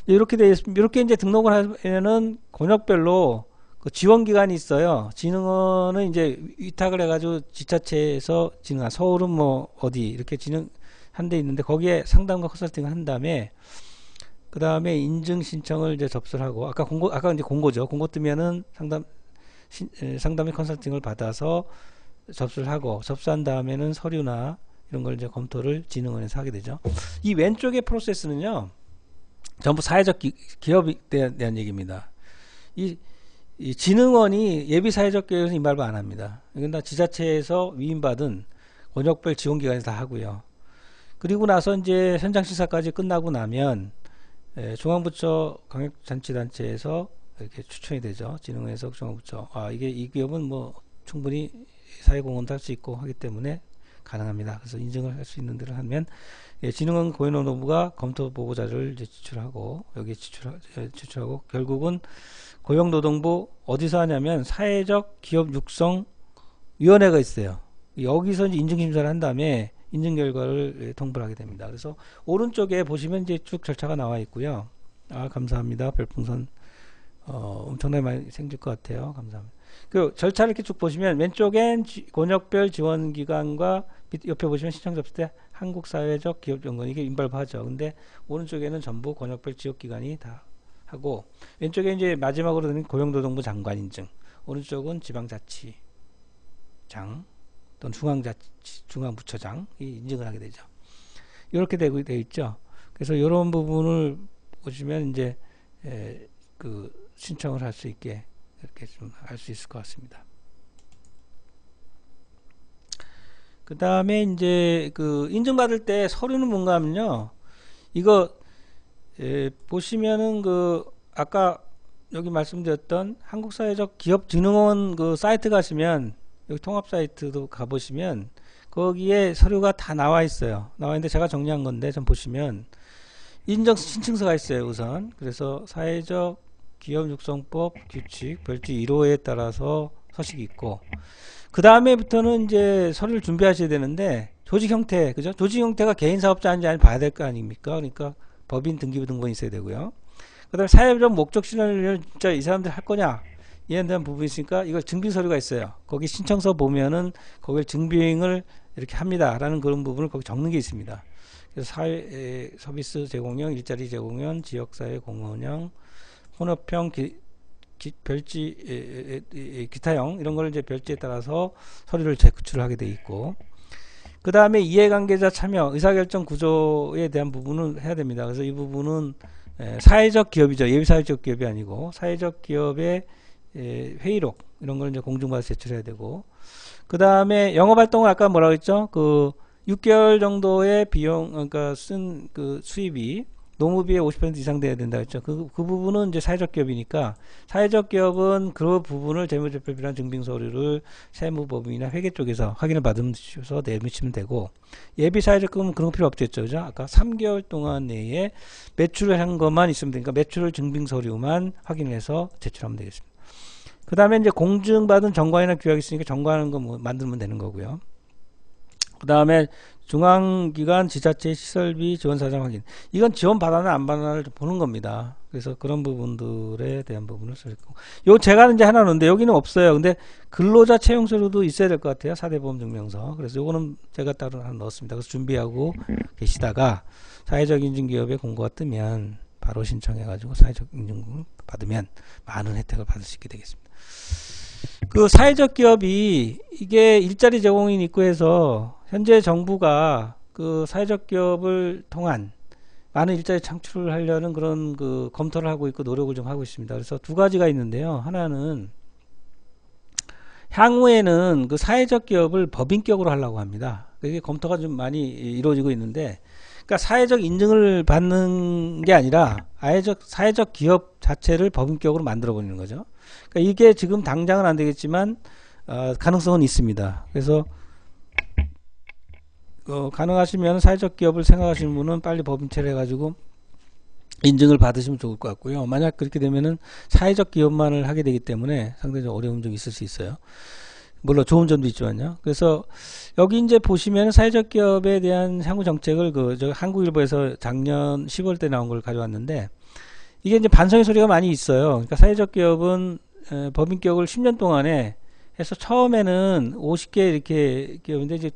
이렇게 이제 등록을 하면은 권역별로 그 지원 기관이 있어요. 진흥원은 이제 위탁을 해가지고 지자체에서 진흥한, 서울은 뭐 어디 이렇게 진흥한 데 있는데 거기에 상담과 컨설팅을 한 다음에 그 다음에 인증 신청을 이제 접수를 하고, 아까 이제 공고죠. 공고 뜨면은 상담의 컨설팅을 받아서 접수를 하고, 접수한 다음에는 서류나 이런 걸 이제 검토를 진흥원에서 하게 되죠. 이 왼쪽의 프로세스는요, 전부 사회적 기업에 대한 얘기입니다. 이 진흥원이 예비 사회적 기업에서 임발부 안 합니다. 이건 다 지자체에서 위임받은 권역별 지원기관에서 다 하고요. 그리고 나서 이제 현장 시사까지 끝나고 나면 중앙부처 광역자치단체에서 이렇게 추천이 되죠. 진흥원에서 중앙부처, 이게 이 기업은 뭐 충분히 사회공헌도 할 수 있고 하기 때문에 가능합니다. 그래서 인증을 할 수 있는 데를 하면 진흥원 고용노동부가 검토 보고 자료를 이제 지출하고, 여기에 지출하고 결국은 고용노동부 어디서 하냐면 사회적 기업 육성 위원회가 있어요. 여기서 이제 인증심사를 한 다음에 인증 결과를 통보를 하게 됩니다. 그래서 오른쪽에 보시면 이제 쭉 절차가 나와 있고요. 감사합니다. 별풍선 엄청나게 많이 생길 것 같아요. 감사합니다. 그 절차를 이렇게 쭉 보시면 왼쪽엔 권역별 지원기관과 옆에 보시면 신청 접수 때 한국사회적 기업연구원, 이게 임발부하죠. 근데 오른쪽에는 전부 권역별 지역기관이 다 하고, 왼쪽에 이제 마지막으로 드는 고용노동부 장관 인증, 오른쪽은 지방자치장 또는 중앙부처장이 인증을 하게 되죠. 이렇게 되어 있죠. 그래서 이런 부분을 보시면 이제 그 신청을 할 수 있게 이렇게 좀 할 수 있을 것 같습니다. 그 다음에 이제 그 인증받을 때 서류는 뭔가 하면요, 이거 보시면은 그 아까 여기 말씀드렸던 한국사회적 기업진흥원 그 사이트 가시면, 여기 통합 사이트도 가보시면 거기에 서류가 다 나와 있어요. 나와 있는데 제가 정리한 건데 좀 보시면 인증 신청서가 있어요. 우선 그래서 사회적 기업 육성법 규칙 별지 1호에 따라서 서식이 있고, 그 다음에부터는 이제 서류를 준비하셔야 되는데, 조직 형태, 그죠? 조직 형태가 개인 사업자인지 아닌지 봐야 될 거 아닙니까? 그러니까 법인 등기부 등본이 있어야 되고요. 그 다음에 사회적 목적 실현을 진짜 이 사람들 할 거냐, 이에 대한 부분이 있으니까 이걸 증빙 서류가 있어요. 거기 신청서 보면은 거기를 증빙을 이렇게 합니다 라는 그런 부분을 거기 적는 게 있습니다. 그래서 사회 서비스 제공형, 일자리 제공형, 지역사회 공헌형, 혼합형, 별지 기타형, 이런 걸 이제 별지에 따라서 서류를 제출을 하게 돼 있고, 그 다음에 이해관계자 참여, 의사결정 구조에 대한 부분을 해야 됩니다. 그래서 이 부분은 사회적 기업이죠. 예비사회적 기업이 아니고 사회적 기업의 회의록, 이런 걸 이제 공증받아서 제출해야 되고, 그 다음에 영업활동을 아까 뭐라고 했죠? 그 6개월 정도의 비용, 그러니까 쓴 그 수입이 노무비의 50% 이상 돼야 된다 했죠. 그 부분은 이제 사회적 기업이니까, 사회적 기업은 그 부분을 재무제표비란 증빙서류를 세무법인이나 회계 쪽에서 확인을 받으면서 내미치면 되고, 예비 사회적 기업은 그런 거 필요 없겠죠. 그죠? 아까 3개월 동안 내에 매출을 한 것만 있으면 되니까 매출 증빙서류만 확인해서 제출하면 되겠습니다. 그 다음에 이제 공증받은 정관이나 규약이 있으니까 정관하는 거 뭐 만들면 되는 거고요. 그 다음에 중앙기관 지자체 시설비 지원 사정 확인, 이건 지원 받았나 안 받았나를 보는 겁니다. 그래서 그런 부분들에 대한 부분을 써 있고, 요 제가 이제 하나 넣는데 여기는 없어요. 근데 근로자 채용 서류도 있어야 될 것 같아요. 4대 보험 증명서. 그래서 요거는 제가 따로 하나 넣었습니다. 그래서 준비하고 계시다가 사회적 인증 기업의 공고가 뜨면 바로 신청해 가지고 사회적 인증을 받으면 많은 혜택을 받을 수 있게 되겠습니다. 그 사회적 기업이 이게 일자리 제공인 있고 해서 현재 정부가 그 사회적 기업을 통한 많은 일자리 창출을 하려는 그런 그 검토를 하고 있고 노력을 좀 하고 있습니다. 그래서 두 가지가 있는데요. 하나는 향후에는 그 사회적 기업을 법인격으로 하려고 합니다. 이게 검토가 좀 많이 이루어지고 있는데, 그러니까 사회적 인증을 받는 게 아니라 사회적 기업 자체를 법인격으로 만들어 버리는 거죠. 그러니까 이게 지금 당장은 안 되겠지만 가능성은 있습니다. 그래서 가능하시면 사회적 기업을 생각하시는 분은 빨리 법인체를 해가지고 인증을 받으시면 좋을 것 같고요. 만약 그렇게 되면은 사회적 기업만을 하게 되기 때문에 상대적으로 어려움이 좀 있을 수 있어요. 물론 좋은 점도 있지만요. 그래서 여기 이제 보시면 사회적 기업에 대한 향후 정책을 저 한국일보에서 작년 10월 때 나온 걸 가져왔는데, 이게 이제 반성의 소리가 많이 있어요. 그러니까 사회적 기업은 법인격을 10년 동안에 해서 처음에는 50개 이렇게 기업인데 이제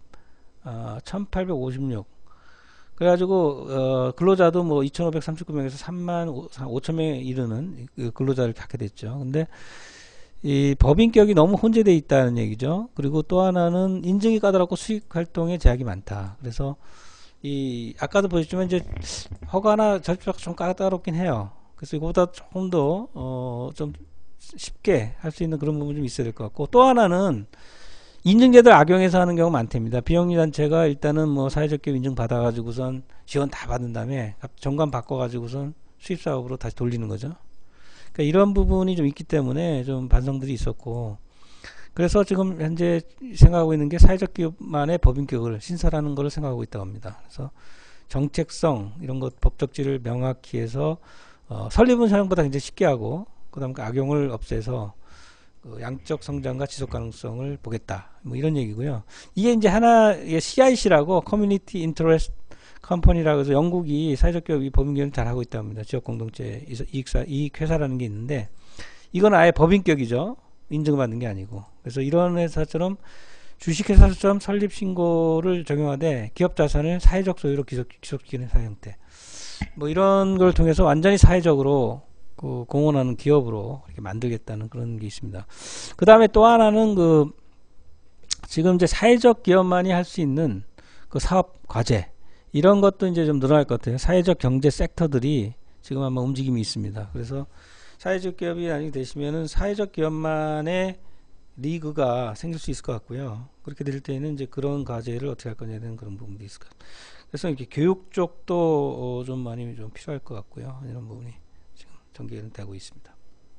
1856. 그래가지고 근로자도 뭐 2,539명에서 3만 5천 명에 이르는 그 근로자를 갖게 됐죠. 근데 이 법인격이 너무 혼재되어 있다는 얘기죠. 그리고 또 하나는 인증이 까다롭고 수익 활동에 제약이 많다. 그래서 이 아까도 보셨지만 이제 허가나 절차가 좀 까다롭긴 해요. 그래서 이거보다 조금 더 좀 쉽게 할 수 있는 그런 부분 좀 있어야 될 것 같고, 또 하나는 인증제들 악용해서 하는 경우 많답니다. 비영리 단체가 일단은 뭐 사회적 기업 인증 받아가지고선 지원 다 받은 다음에 정관 바꿔가지고선 수입 사업으로 다시 돌리는 거죠. 그러니까 이런 부분이 좀 있기 때문에 좀 반성들이 있었고, 그래서 지금 현재 생각하고 있는 게 사회적 기업만의 법인격을 신설하는 것을 생각하고 있다고 합니다. 그래서 정책성 이런 것 법적지를 명확히 해서 설립은 사용보다 굉장히 쉽게 하고, 그 다음 악용을 없애서 그 양적 성장과 지속 가능성을 보겠다. 뭐 이런 얘기고요. 이게 이제 하나의 CIC라고 커뮤니티 인터레스트 컴퍼니라고 해서 영국이 사회적 기업이 법인격을 잘 하고 있다고 합니다. 지역 공동체 이익 회사라는 게 있는데, 이건 아예 법인격이죠. 인증을 받는 게 아니고. 그래서 이런 회사처럼 주식회사처럼 설립 신고를 적용하되 기업 자산을 사회적 소유로 기속시키는 사회 형태. 뭐 이런 걸 통해서 완전히 사회적으로 그 공헌하는 기업으로 이렇게 만들겠다는 그런 게 있습니다. 그 다음에 또 하나는 그 지금 이제 사회적 기업만이 할 수 있는 그 사업 과제, 이런 것도 이제 좀 늘어날 것 같아요. 사회적 경제 섹터들이 지금 아마 움직임이 있습니다. 그래서 사회적 기업이 나중에 되시면은 사회적 기업만의 리그가 생길 수 있을 것 같고요. 그렇게 될 때는 이제 그런 과제를 어떻게 할 거냐에 대한 그런 부분도 있을 것 같아요. 그래서 이렇게 교육 쪽도 좀 많이 좀 필요할 것 같고요. 이런 부분이 지금 전개되고 있습니다.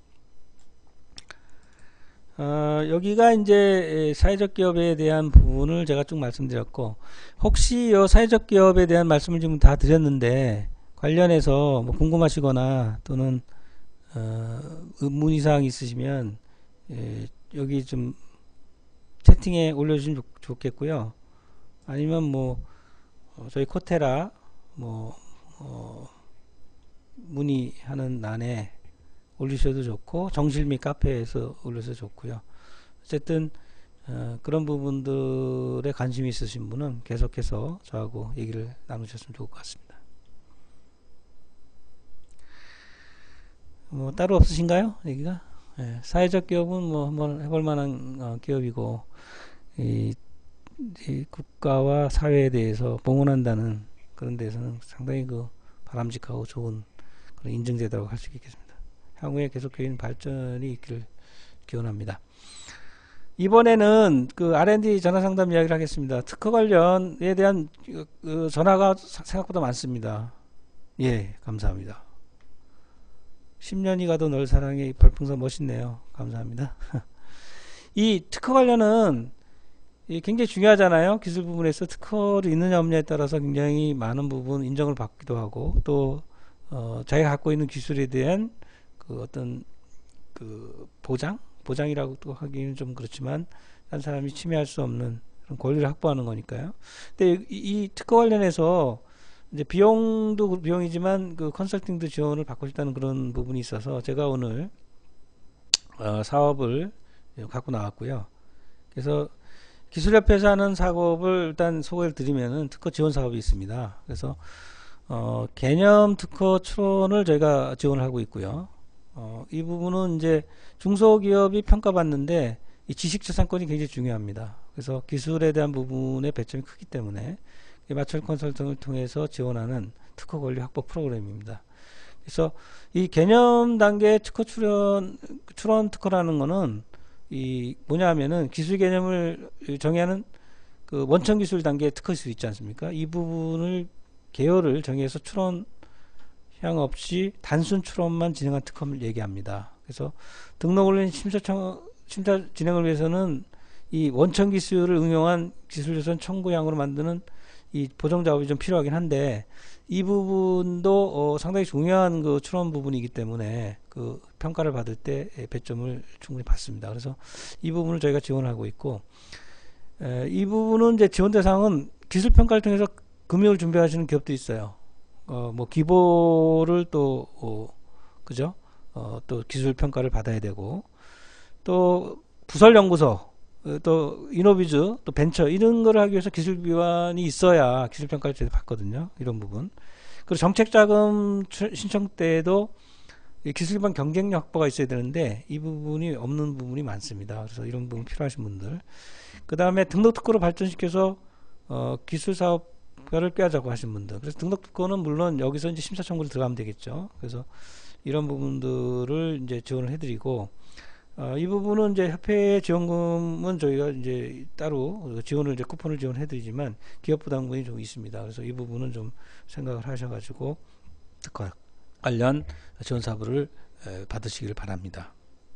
여기가 이제 사회적 기업에 대한 부분을 제가 쭉 말씀드렸고, 혹시 이 사회적 기업에 대한 말씀을 지금 다 드렸는데 관련해서 뭐 궁금하시거나 또는 문의사항 있으시면 여기 좀 채팅에 올려주시면 좋겠고요. 아니면 뭐 저희 코테라 뭐 문의하는欄에 올리셔도 좋고, 정실 및 카페에서 올려서 좋고요. 어쨌든 그런 부분들에 관심이 있으신 분은 계속해서 저하고 얘기를 나누셨으면 좋을 것 같습니다. 뭐 따로 없으신가요? 얘기가? 사회적 기업은 뭐 한번 해볼 만한 기업이고, 이 국가와 사회에 대해서 봉헌한다는 그런 데서는 상당히 그 바람직하고 좋은 그런 인증제도라고 할 수 있겠습니다. 향후에 계속적인 발전이 있기를 기원합니다. 이번에는 그 R&D 전화상담 이야기를 하겠습니다. 특허 관련에 대한 그 전화가 생각보다 많습니다. 예, 감사합니다. 10년이 가도 널 사랑해. 별풍선 멋있네요. 감사합니다. 이 특허 관련은 굉장히 중요하잖아요. 기술 부분에서 특허를 있느냐 없느냐에 따라서 굉장히 많은 부분 인정을 받기도 하고, 또 자기가 갖고 있는 기술에 대한 그 어떤 그 보장이라고 또 하기는 좀 그렇지만, 한 사람이 침해할 수 없는 그런 권리를 확보하는 거니까요. 근데 이 특허 관련해서 이제 비용도 비용이지만 그 컨설팅도 지원을 받고 싶다는 그런 부분이 있어서 제가 오늘 사업을 갖고 나왔고요. 그래서 기술협회에서 하는 사업을 일단 소개를 드리면은 특허 지원 사업이 있습니다. 그래서 개념 특허 출원을 저희가 지원을 하고 있고요. 이 부분은 이제 중소기업이 평가받는데 이 지식재산권이 굉장히 중요합니다. 그래서 기술에 대한 부분의 배점이 크기 때문에 마철 컨설팅을 통해서 지원하는 특허 권리 확보 프로그램입니다. 그래서 이 개념 단계 특허 출원 특허라는 거는 이 뭐냐 하면은 기술 개념을 정의하는 그 원천 기술 단계 특허 기술 있지 않습니까? 이 부분을 개요를 정해서 출원형 없이 단순 출원만 진행한 특허를 얘기합니다. 그래서 등록 올린 심사 진행을 위해서는 이 원천 기술을 응용한 기술조선 청구량으로 만드는 이 보정 작업이 좀 필요하긴 한데, 이 부분도 상당히 중요한 그 출원 부분이기 때문에 그 평가를 받을 때 배점을 충분히 받습니다. 그래서 이 부분을 저희가 지원하고 있고, 이 부분은 이제 지원 대상은 기술 평가를 통해서 금융을 준비하시는 기업도 있어요. 뭐 기보를 또 그죠? 또 기술 평가를 받아야 되고 또 부설연구소 또 이노비즈 또 벤처 이런 거를 하기 위해서 기술비원이 있어야 기술 평가를 제대로 받거든요. 이런 부분. 그리고 정책자금 신청 때에도 기술기반 경쟁력 확보가 있어야 되는데 이 부분이 없는 부분이 많습니다. 그래서 이런 부분 필요하신 분들. 그 다음에 등록특허로 발전시켜서 기술사업가를 꾀하자고 하신 분들. 그래서 등록특허는 물론 여기서 이제 심사청구를 들어가면 되겠죠. 그래서 이런 부분들을 이제 지원을 해드리고 이 부분은 이제 협회 지원금은 저희가 이제 따로 지원을 이제 쿠폰을 지원해드리지만 기업 부담금이 좀 있습니다. 그래서 이 부분은 좀 생각을 하셔가지고 특허 관련 지원 사업을 받으시길 바랍니다.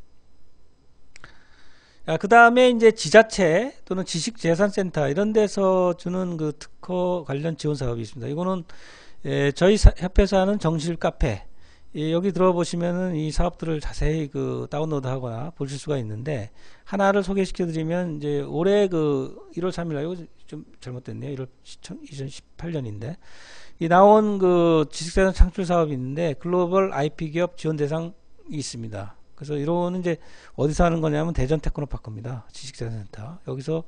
그 다음에 이제 지자체 또는 지식재산센터 이런 데서 주는 그 특허 관련 지원 사업이 있습니다. 이거는 저희 협회에서 하는 정실 카페 여기 들어보시면은 이 사업들을 자세히 그 다운로드 하거나 보실 수가 있는데 하나를 소개시켜 드리면 이제 올해 그 1월 3일 이거 좀 잘못됐네요. 2018년인데 이 나온 그 지식재산 창출 사업이 있는데 글로벌 IP 기업 지원 대상이 있습니다. 그래서 이거는 이제 어디서 하는 거냐면 대전 테크노파크입니다. 지식재산센터. 여기서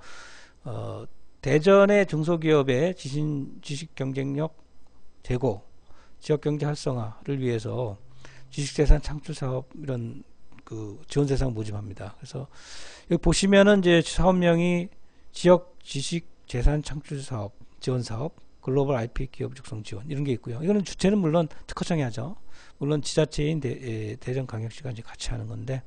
대전의 중소기업의 지식 경쟁력 제고 지역경제 활성화를 위해서 지식재산 창출 사업 이런 그 지원 대상 모집합니다. 그래서 여기 보시면은 이제 사업명이 지역 지식재산 창출 사업 지원 사업 글로벌 IP 기업 육성 지원 이런 게 있고요. 이거는 주체는 물론 특허청이 하죠. 물론 지자체인 대전광역시가 이제 같이 하는 건데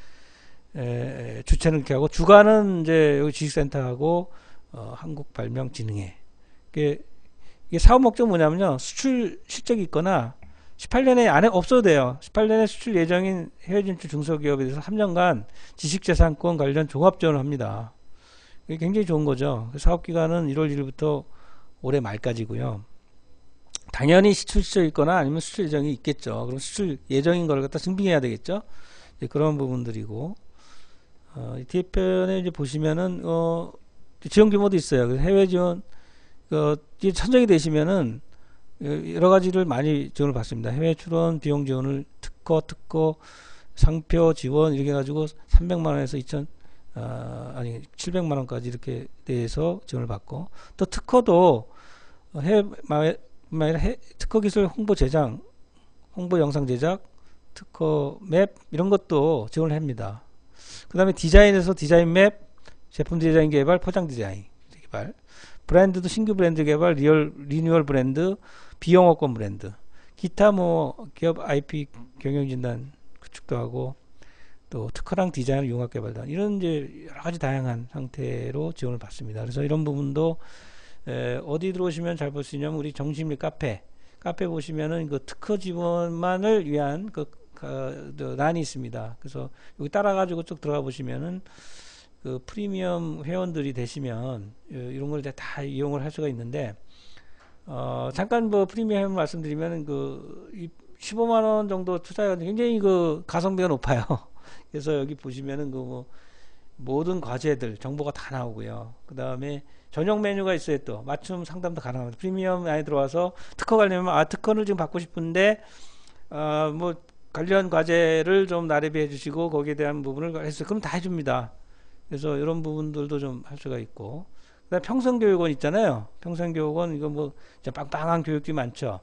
주체는 이렇게 하고 주관은 이제 여기 지식센터하고 한국발명진흥회 이게 사업 목적 뭐냐면요. 수출 실적이 있거나 18년에 안에 없어도 돼요. 18년에 수출 예정인 해외 진출 중소기업에 대해서 3년간 지식재산권 관련 종합 지원을 합니다. 이게 굉장히 좋은 거죠. 사업기간은 1월 1일부터 올해 말까지고요. 당연히 수출 실적이 있거나 아니면 수출 예정이 있겠죠. 그럼 수출 예정인 걸 갖다 증빙해야 되겠죠. 이제 그런 부분들이고 뒤에 편에 이제 보시면은 지원 규모도 있어요. 그래서 해외 지원 선정이 되시면은 여러 가지를 많이 지원을 받습니다. 해외 출원 비용 지원을 특허 상표 지원 이렇게 해가지고 300만원에서 700만원까지 이렇게 대해서 지원을 받고 또 특허도 특허 기술 홍보 제작, 홍보 영상 제작, 특허 맵 이런 것도 지원을 합니다. 그 다음에 디자인에서 디자인 맵, 제품 디자인 개발, 포장 디자인 개발, 브랜드도 신규 브랜드 개발, 리뉴얼 브랜드, 비영어권 브랜드, 기타 뭐 기업 IP 경영 진단 구축도 하고 또 특허랑 디자인 융합 개발단 이런 이제 여러 가지 다양한 상태로 지원을 받습니다. 그래서 이런 부분도 어디 들어오시면 잘 볼 수 있냐면 우리 정심리 카페 보시면은 그 특허 지원만을 위한 란이 있습니다. 그래서 여기 따라가지고 쭉 들어가 보시면은 그 프리미엄 회원들이 되시면 이런 걸 다 이용을 할 수가 있는데 잠깐 뭐 프리미엄 회원 말씀드리면 그 15만원 정도 투자가 굉장히 그 가성비가 높아요. 그래서 여기 보시면은 그 뭐 모든 과제들 정보가 다 나오고요. 그 다음에 전용 메뉴가 있어요. 또 맞춤 상담도 가능합니다. 프리미엄 안에 들어와서 특허 가려면 특허를 지금 받고 싶은데 뭐 관련 과제를 좀 나래비 해주시고 거기에 대한 부분을 했어요. 그럼 다 해줍니다. 그래서 이런 부분들도 좀 할 수가 있고 그다음 평생교육원 있잖아요. 평생교육원 이거 뭐 빵빵한 교육들이 많죠.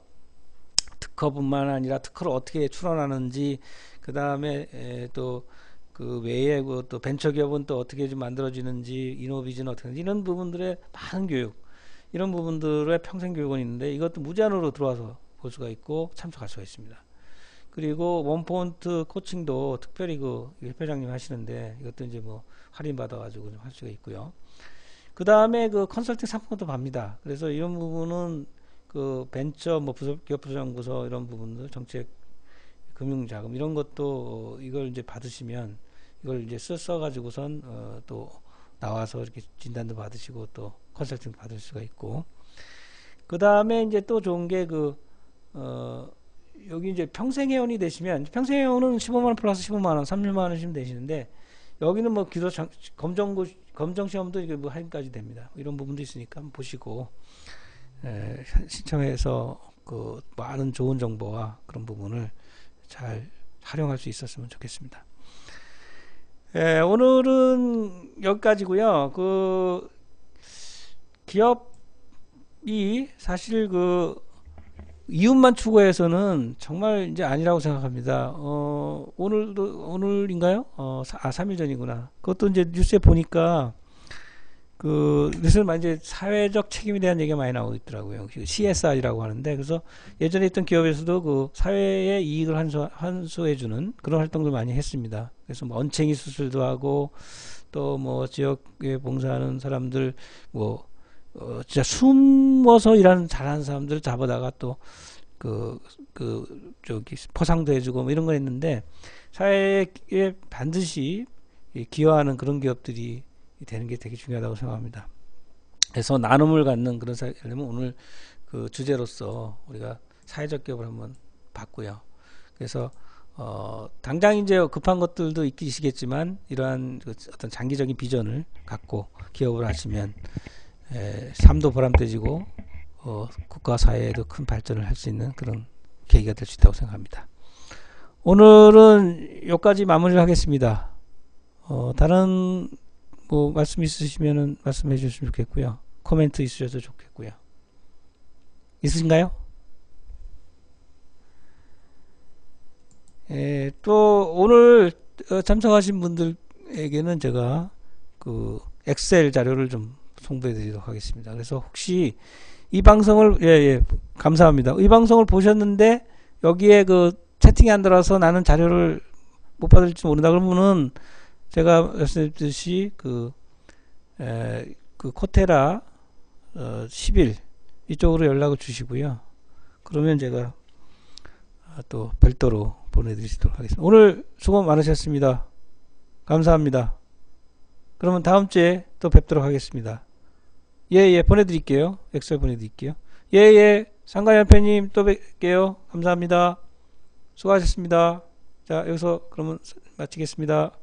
특허뿐만 아니라 특허를 어떻게 출원하는지 그 다음에 또 그 외에 또 벤처기업은 또 어떻게 좀 만들어지는지 이노비즈는 어떻게 하는지 이런 부분들의 많은 교육 이런 부분들의 평생교육원이 있는데 이것도 무제한으로 들어와서 볼 수가 있고 참석할 수가 있습니다. 그리고 원포인트 코칭도 특별히 그 협회장님 하시는데 이것도 이제 뭐 할인 받아가지고 좀 할 수가 있고요. 그 다음에 그 컨설팅 상품도 팝니다. 그래서 이런 부분은 그 벤처 뭐 기업부서연구소 이런 부분들 정책 금융자금 이런 것도 이걸 이제 받으시면 이걸 이제 써가지고선 또 나와서 이렇게 진단도 받으시고 또 컨설팅 받을 수가 있고 그 다음에 이제 또 좋은 게 여기 이제 평생회원이 되시면 평생회원은 15만원 플러스 15만원 30만원 주시면 되시는데 여기는 뭐 기도 검정시험도 이게 뭐 할인까지 됩니다. 이런 부분도 있으니까 한번 보시고 신청해서 그 많은 좋은 정보와 그런 부분을 잘 활용할 수 있었으면 좋겠습니다. 예, 오늘은 여기까지고요. 그 기업이 사실 그 이윤만 추구해서는 정말 이제 아니라고 생각합니다. 오늘인가요? 3일 전이구나. 그것도 이제 뉴스에 보니까 뉴스는 이제 사회적 책임에 대한 얘기가 많이 나오고 있더라고요. CSR이라고 하는데, 그래서 예전에 있던 기업에서도 그 사회의 이익을 환수해주는 그런 활동들 많이 했습니다. 그래서 뭐 언챙이 수술도 하고, 또 뭐 지역에 봉사하는 사람들, 진짜 숨어서 일하는 잘하는 사람들을 잡아다가 또 저기 포상도 해주고 뭐 이런 거 했는데, 사회에 반드시 기여하는 그런 기업들이 되는 게 되게 중요하다고 생각합니다. 그래서 나눔을 갖는 그런 사회라면 오늘 그 주제로서 우리가 사회적 기업을 한번 봤고요. 그래서 당장 이제 급한 것들도 있으시겠지만 이러한 어떤 장기적인 비전을 갖고 기업을 하시면 삶도 보람돼지고 국가 사회에도 큰 발전을 할 수 있는 그런 계기가 될 수 있다고 생각합니다. 오늘은 여기까지 마무리를 하겠습니다. 다른 뭐 말씀 있으시면은 말씀해 주시면 좋겠고요. 코멘트 있으셔도 좋겠고요. 있으신가요? 또 오늘 참석하신 분들에게는 제가 그 엑셀 자료를 좀 송부해 드리도록 하겠습니다. 그래서 혹시 이 방송을 감사합니다. 이 방송을 보셨는데 여기에 그 채팅이 안 들어와서 나는 자료를 못 받을지 모른다 그러면은 제가 말씀드렸듯이 그 코테라 10일 이쪽으로 연락을 주시고요. 그러면 제가 또 별도로 보내드리도록 하겠습니다. 오늘 수고 많으셨습니다. 감사합니다. 그러면 다음 주에 또 뵙도록 하겠습니다. 보내드릴게요. 엑셀 보내드릴게요. 상가연패님 또 뵐게요. 감사합니다. 수고하셨습니다. 자, 여기서 그러면 마치겠습니다.